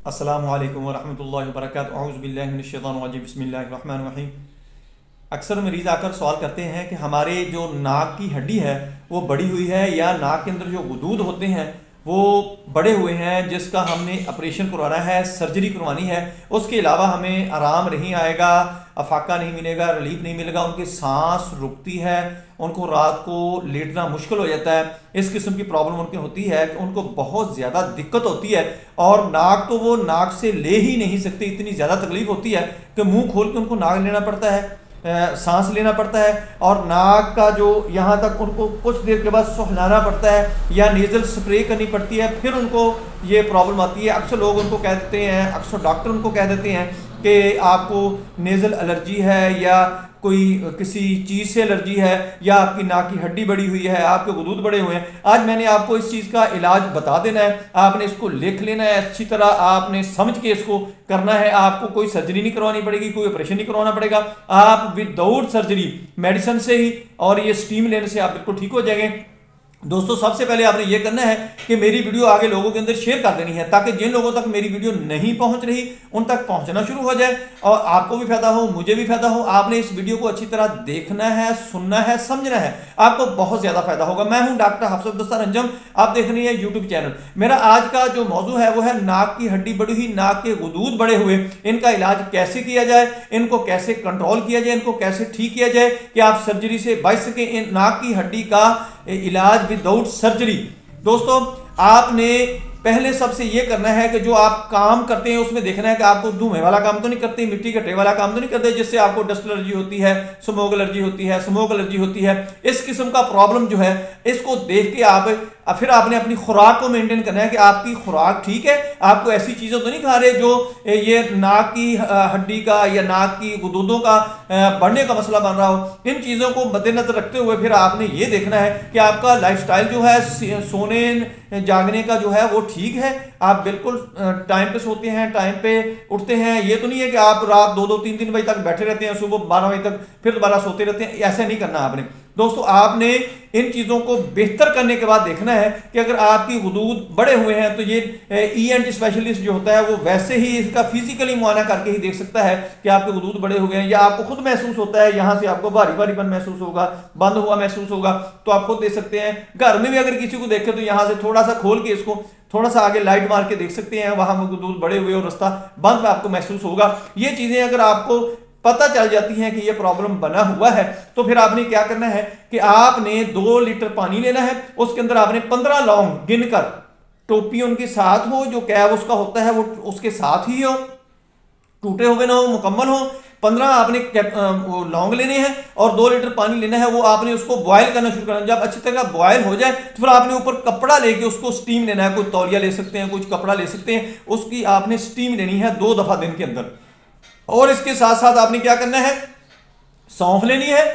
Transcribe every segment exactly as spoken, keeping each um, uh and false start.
अस्सलामु अलैकुम वरहमतुल्लाहि वबरकातुहू औज़ु बिल्लाहि मिनश शैतानिर रजीम बिस्मिल्लाहिर रहमानिर रहीम। अक्सर मरीज़ आकर सवाल करते हैं कि हमारे जो नाक की हड्डी है वो बड़ी हुई है या नाक के अंदर जो गुदूद होते हैं वो बड़े हुए हैं, जिसका हमने ऑपरेशन करवाना है, सर्जरी करवानी है। उसके अलावा हमें आराम नहीं आएगा, अफाका नहीं मिलेगा, रिलीफ नहीं मिलेगा, उनकी सांस रुकती है, उनको रात को लेटना मुश्किल हो जाता है। इस किस्म की प्रॉब्लम उनकी होती है कि उनको बहुत ज़्यादा दिक्कत होती है और नाक तो वो नाक से ले ही नहीं सकते, इतनी ज़्यादा तकलीफ होती है कि मुंह खोल के उनको नाक लेना पड़ता है, सांस लेना पड़ता है और नाक का जो यहाँ तक उनको कुछ देर के बाद सुहलाना पड़ता है या नेज़ल स्प्रे करनी पड़ती है, फिर उनको ये प्रॉब्लम आती है। अक्सर लोग उनको कह देते हैं, अक्सर डॉक्टर उनको कह देते हैं कि आपको नेज़ल एलर्जी है या कोई किसी चीज़ से एलर्जी है या आपकी नाक की हड्डी बड़ी हुई है, आपके गुदूद बड़े हुए हैं। आज मैंने आपको इस चीज़ का इलाज बता देना है, आपने इसको लिख लेना है, अच्छी तरह आपने समझ के इसको करना है। आपको कोई सर्जरी नहीं करवानी पड़ेगी, कोई ऑपरेशन नहीं करवाना पड़ेगा। आप विदाउट सर्जरी मेडिसिन से ही और ये स्टीम लेने से आप बिल्कुल ठीक हो जाएंगे। दोस्तों, सबसे पहले आपने ये करना है कि मेरी वीडियो आगे लोगों के अंदर शेयर कर देनी है, ताकि जिन लोगों तक मेरी वीडियो नहीं पहुंच रही उन तक पहुंचना शुरू हो जाए और आपको भी फायदा हो, मुझे भी फायदा हो। आपने इस वीडियो को अच्छी तरह देखना है, सुनना है, समझना है, आपको बहुत ज्यादा फायदा होगा। मैं हूं डॉक्टर हफसत दस्तार अंजम, आप देख रहे हैं यूट्यूब चैनल। मेरा आज का जो मौजू है वो है नाक की हड्डी बड़ी हुई, नाक के गुदूद बड़े हुए, इनका इलाज कैसे किया जाए, इनको कैसे कंट्रोल किया जाए, इनको कैसे ठीक किया जाए कि आप सर्जरी से बच सके। इन नाक की हड्डी का इलाज विदाउट सर्जरी। दोस्तों, आपने पहले सबसे ये करना है कि जो आप काम करते हैं उसमें देखना है कि आपको धुएं वाला काम तो नहीं करते, मिट्टी कटे वाला काम तो नहीं करते, जिससे आपको डस्ट एलर्जी होती है, स्मोक एलर्जी होती है, स्मोक एलर्जी होती है। इस किस्म का प्रॉब्लम जो है इसको देख के आप फिर आपने अपनी खुराक को मेंटेन करना है कि आपकी खुराक ठीक है, आपको ऐसी चीज़ें तो नहीं खा रहे जो ये नाक की हड्डी का या नाक की गुदूदों का बढ़ने का मसला बन रहा हो। इन चीज़ों को मद्देनजर रखते हुए फिर आपने ये देखना है कि आपका लाइफस्टाइल जो है, सोने जागने का जो है वो ठीक है, आप बिल्कुल टाइम पे सोते हैं, टाइम पे उठते हैं। ये तो नहीं है कि आप रात दो दो तीन तीन बजे तक बैठे रहते हैं, सुबह बारह बजे तक फिर दोबारा सोते रहते हैं, ऐसा नहीं करना आपने। दोस्तों, आपने इन चीज़ों को बेहतर करने के बाद देखना है कि अगर आपकी गुदूद बड़े हुए हैं तो ये ई एन टी स्पेशलिस्ट जो होता है वो वैसे ही इसका फिजिकली मुआयना करके ही देख सकता है कि आपके गुदूद बड़े हुए हैं, या आपको खुद महसूस होता है, यहाँ से आपको भारी भारीपन महसूस होगा, बंद हुआ महसूस होगा, तो आप खुद देख सकते हैं। घर में भी अगर किसी को देखे तो यहाँ से थोड़ा सा खोल के इसको थोड़ा सा आगे लाइट मार के देख सकते हैं, वहां गुदूद बड़े हुए और रास्ता बंद में आपको महसूस होगा। ये चीजें अगर आपको पता चल जाती हैं कि ये प्रॉब्लम बना हुआ है तो फिर आपने क्या करना है कि आपने दो लीटर पानी लेना है, उसके अंदर आपने पंद्रह लौंग गिनकर, टोपी उनके साथ हो, जो कैब उसका होता है वो उसके साथ ही हो, टूटे हुए ना हो, मुकम्मल हो। पंद्रह आपने लौंग लेने हैं और दो लीटर पानी लेना है, वो आपने उसको बॉयल करना शुरू करना। जब अच्छी तरह बॉयल हो जाए तो फिर आपने ऊपर कपड़ा लेके उसको स्टीम लेना है। कोई तौलिया ले सकते हैं, कुछ कपड़ा ले सकते हैं, उसकी आपने स्टीम लेनी है दो दफा दिन के अंदर। और इसके साथ साथ आपने क्या करना है, सौंफ लेनी है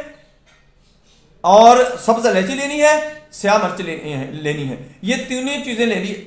और सब्ज इलायची लेनी है, स्याह मिर्च लेनी है लेनी है ये तीनों चीजें ले ली।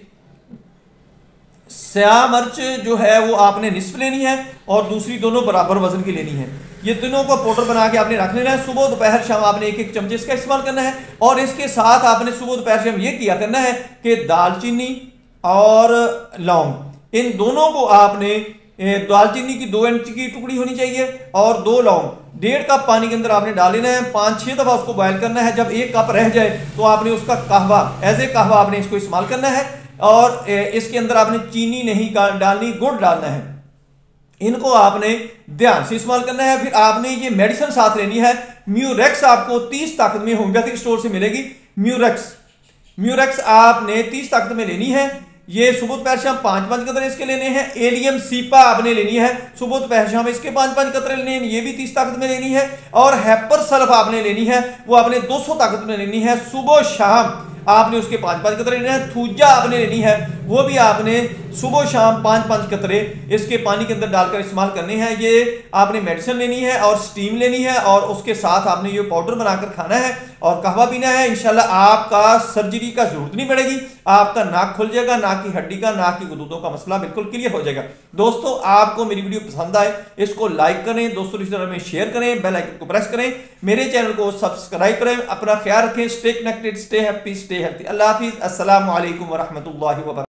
स्याह मिर्च जो है वो आपने निस्फ लेनी है और दूसरी दोनों बराबर वजन की लेनी है। ये तीनों को पाउडर बना के आपने रख लेना है। सुबह दोपहर शाम आपने एक एक चमचे इसका इस्तेमाल करना है। और इसके साथ आपने सुबह दोपहर शाम ये किया करना है कि दालचीनी और लौंग, इन दोनों को आपने, दालचीनी की दो इंच की टुकड़ी होनी चाहिए और दो लौंग डेढ़ कप पानी के अंदर आपने डाल लेना है, पांच छह दफा उसको बॉयल करना है। जब एक कप रह जाए तो आपने उसका कहवा, एज ए कहवा आपने इसको इस्तेमाल करना है। और इसके अंदर आपने चीनी नहीं डालनी, गुड़ डालना है। इनको आपने ध्यान से इस्तेमाल करना है। फिर आपने ये मेडिसिन साथ लेनी है, म्यूरेक्स आपको तीस ताकत में होम्योपैथिक स्टोर से मिलेगी। म्यूरेक्स म्यूरेक्स आपने तीस ताकत में लेनी है। ये सुबह दोपहर शाम पांच पांच कतरे इसके लेने हैं। एलियम सीपा आपने लेनी है, सुबह दोपहर शाम इसके पांच पांच कतरे लेने हैं, ये भी तीस ताकत में लेनी है। और हैपर सल्फ आपने लेनी है, वो आपने दो सौ ताकत में लेनी है। सुबह शाम आपने उसके पांच पांच कतरे लेने हैं। थूजा आपने लेनी है, वो भी आपने सुबह शाम पांच पांच कतरे इसके पानी के अंदर डालकर इस्तेमाल करने हैं। ये आपने मेडिसिन लेनी है और स्टीम लेनी है और उसके साथ आपने ये पाउडर बनाकर खाना है और कहवा पीना है। इंशाल्लाह आपका सर्जरी का जरूरत नहीं पड़ेगी, आपका नाक खुल जाएगा, नाक की हड्डी का, नाक की गुदूदों का मसला बिल्कुल क्लियर हो जाएगा। दोस्तों, आपको मेरी वीडियो पसंद आए इसको लाइक करें, दोस्तों रिश्तेदारों में शेयर करें, बेल आइकन को प्रेस करें, मेरे चैनल को सब्सक्राइब करें। अपना ख्याल रखें, stay connected, stay happy, stay healthy. अल्लाह हाफिज, अस्सलामु अलैकुम व रहमतुल्लाहि व बरकातहू।